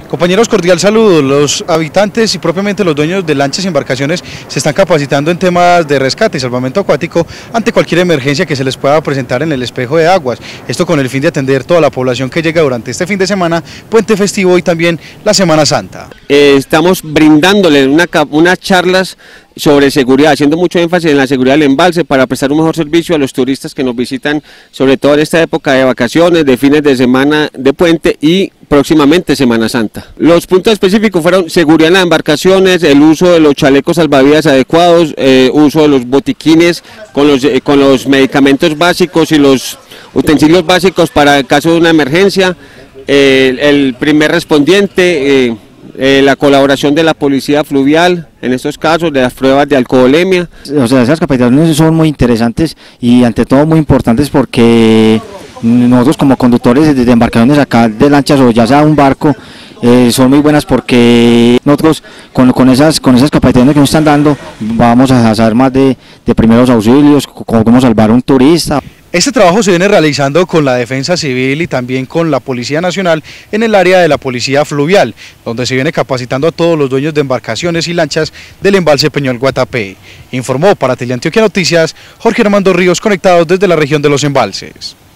Compañeros, cordial saludo. Los habitantes y propiamente los dueños de lanchas y embarcaciones se están capacitando en temas de rescate y salvamento acuático ante cualquier emergencia que se les pueda presentar en el espejo de aguas. Esto con el fin de atender toda la población que llega durante este fin de semana, puente festivo y también la Semana Santa. Estamos brindándole unas charlas sobre seguridad, haciendo mucho énfasis en la seguridad del embalse para prestar un mejor servicio a los turistas que nos visitan, sobre todo en esta época de vacaciones, de fines de semana de puente y próximamente Semana Santa. Los puntos específicos fueron seguridad en las embarcaciones, el uso de los chalecos salvavidas adecuados, uso de los botiquines con los medicamentos básicos y los utensilios básicos para el caso de una emergencia, el primer respondiente, la colaboración de la policía fluvial, en estos casos de las pruebas de alcoholemia. O sea, esas capacitaciones son muy interesantes y ante todo muy importantes porque nosotros como conductores de embarcaciones acá de lanchas o ya sea un barco, son muy buenas porque nosotros con esas capacitaciones que nos están dando vamos a saber más de primeros auxilios, cómo salvar a un turista. Este trabajo se viene realizando con la Defensa Civil y también con la Policía Nacional en el área de la Policía Fluvial, donde se viene capacitando a todos los dueños de embarcaciones y lanchas del embalse Peñol Guatapé. Informó para Teleantioquia Noticias Jorge Armando Ríos, conectados desde la región de los embalses.